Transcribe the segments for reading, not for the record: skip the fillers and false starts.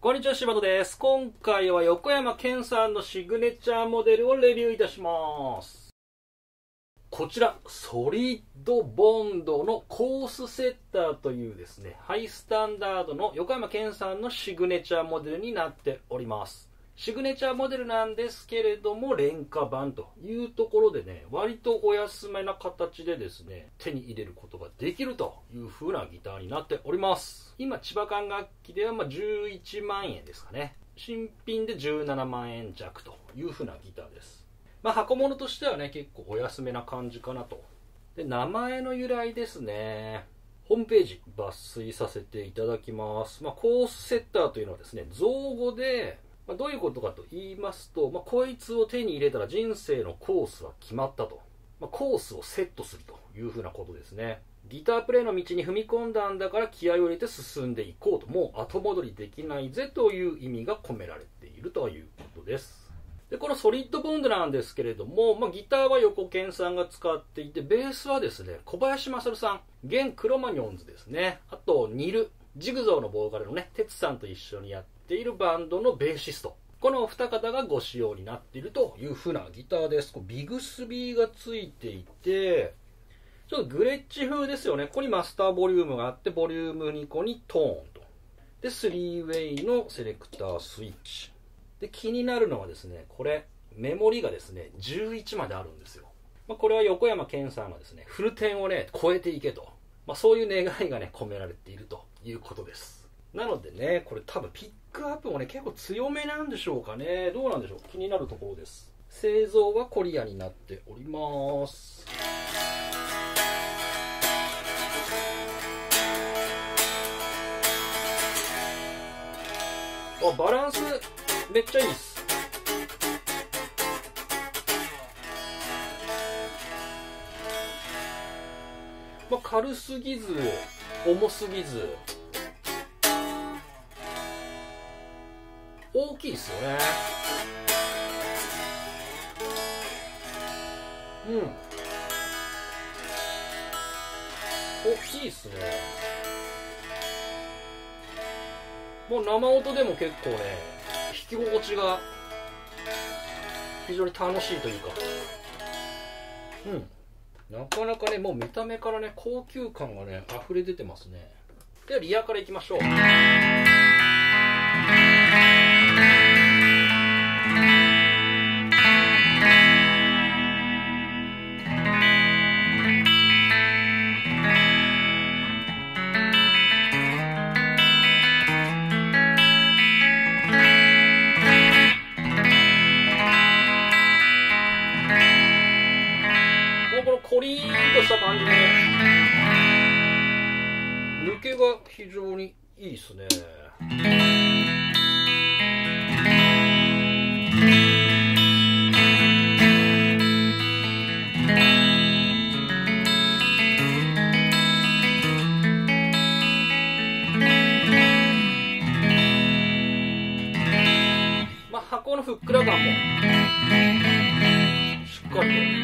こんにちは、柴田です。今回は横山健さんのシグネチャーモデルをレビューいたします。こちら、ソリッドボンドのコースセッターというですね、ハイスタンダードの横山健さんのシグネチャーモデルになっております。シグネチャーモデルなんですけれども、廉価版というところでね、割とお安めな形でですね、手に入れることができるという風なギターになっております。今、千葉管楽器では11万円ですかね。新品で17万円弱という風なギターです。箱物としてはね、結構お安めな感じかなと。で、名前の由来ですね。ホームページ抜粋させていただきます。コースセッターというのはですね、造語で、どういうことかと言いますと、こいつを手に入れたら人生のコースは決まったと。コースをセットするというふうなことですね。ギタープレイの道に踏み込んだんだから気合を入れて進んでいこうと。もう後戻りできないぜという意味が込められているということです。で、このソリッドボンドなんですけれども、ギターは横健さんが使っていて、ベースはですね、小林勝さん、現クロマニョンズですね。あと、ニル、ジグゾーのボーカルのね、テツさんと一緒にやっているバンドのベーシスト。このお二方がご使用になっているという風なギターです。ビグスビーがついていて、ちょっとグレッチ風ですよね。ここにマスターボリュームがあって、ボリューム2個にトーンと。で、3ウェイのセレクタースイッチ。で、気になるのはですね、これ、メモリがですね、11まであるんですよ。これは横山健さんがですね、フルテンをね、超えていけと。そういう願いがね、込められているということです。なのでね、これ多分ピックアップもね、結構強めなんでしょうかね。どうなんでしょう。気になるところです。製造はコリアになっております。バランスめっちゃいいっす。軽すぎず重すぎず大きいっすよね。大きいっすね。もう生音でも結構ね、弾き心地が非常に楽しいというか、なかなかね、もう見た目からね、高級感がね、溢れ出てますね。ではリアからいきましょう。このコリーンとした感じで、抜けが非常にいいですね。箱のふっくら感もしっかりと。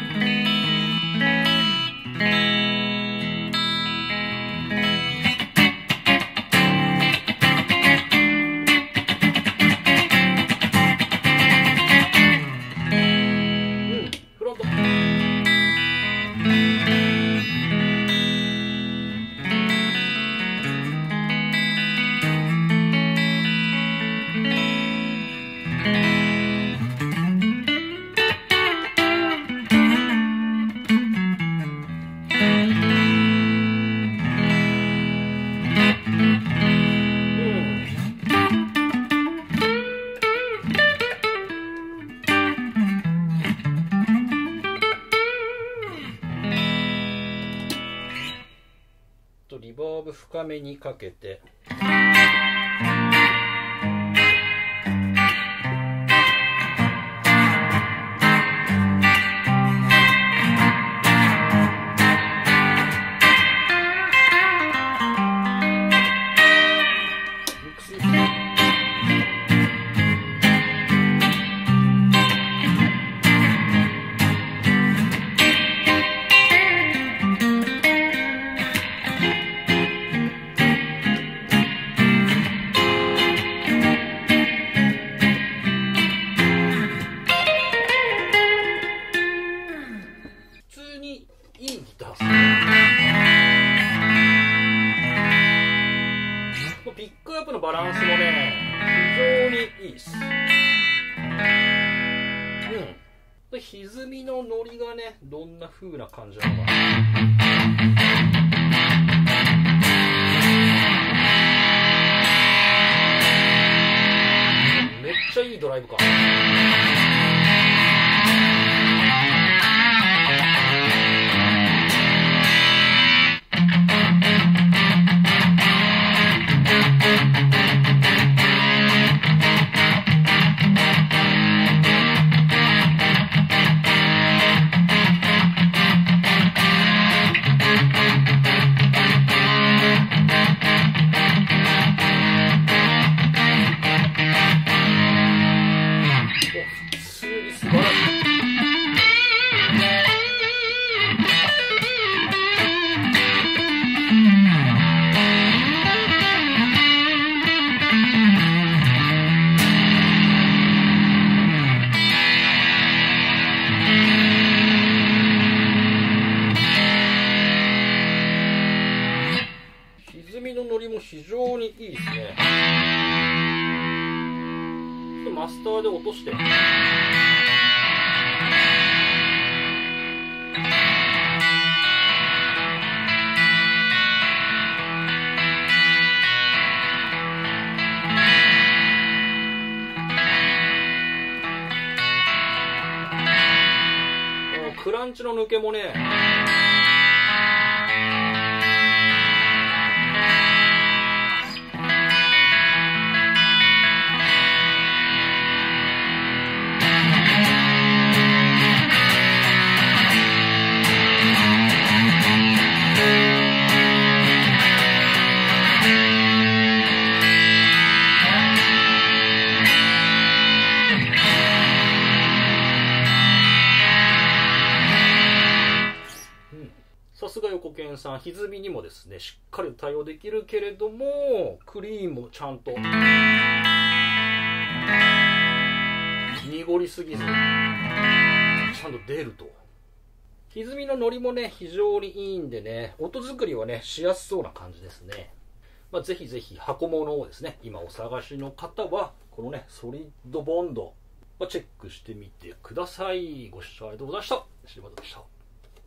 リバーブ深めにかけて、 スもね非常にいいです。で歪みのノリがねどんな風な感じなのかな。めっちゃいいドライブか。歪みのノリも非常にいいですね。マスターで落としてクランチの抜けもねさすが横健さん、歪みにもですねしっかり対応できるけれどもクリーンもちゃんと濁りすぎずちゃんと出ると。歪みのノリもね非常にいいんでね音作りはねしやすそうな感じですね。ぜひぜひ箱物をですね今お探しの方はこのねソリッドボンドチェックしてみてください。ご視聴ありがとうございました。柴田でした。